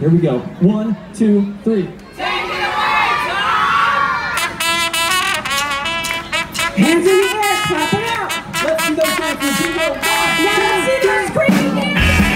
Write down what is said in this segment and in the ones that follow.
Here we go. 1, 2, 3. Take it away, Tom! Hands in the air, clap it out. Let's see those dancers. Here we go. 1, Now let's see those screaming dancers.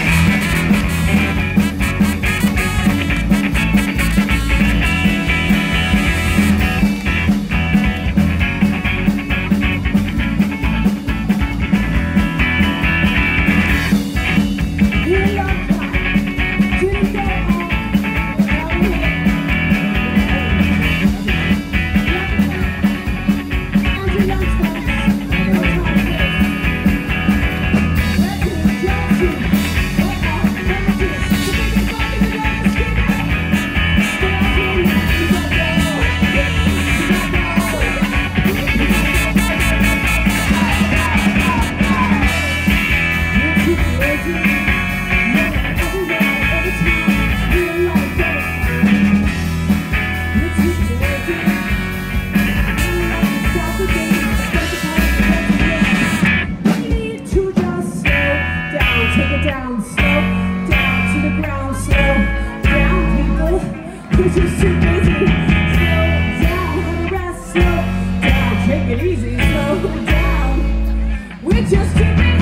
It's just too busy. Slow down, have a rest. Slow down, take it easy. Slow down. We're just too busy.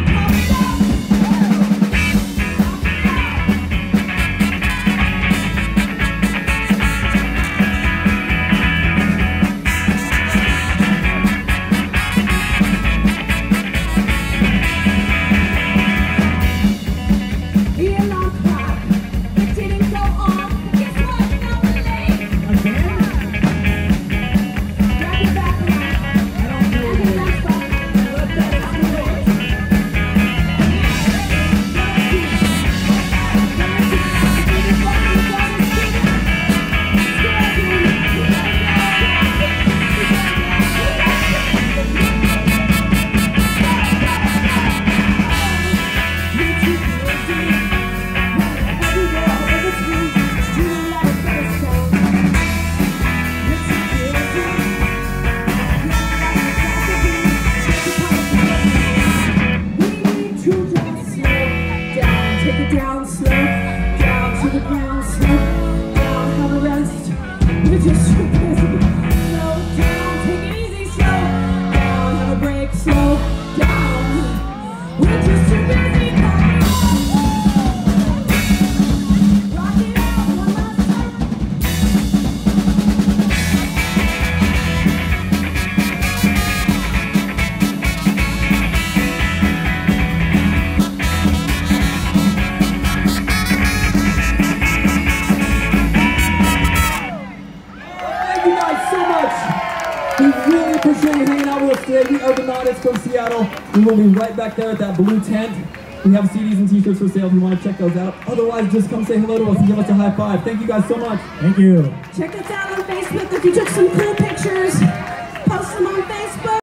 Down, slow down to the ground, slow down, have a rest. We're just too busy. Slow down, take it easy, slow down, have a break, slow down. We're just too busy. Rock it out, one last time. We really appreciate you hanging out with us today. We are the Madison from Seattle. We will be right back there at that blue tent. We have CDs and t-shirts for sale if you want to check those out. Otherwise, just come say hello to us and give us a high five. Thank you guys so much. Thank you. Check us out on Facebook if you took some cool pictures. Post them on Facebook.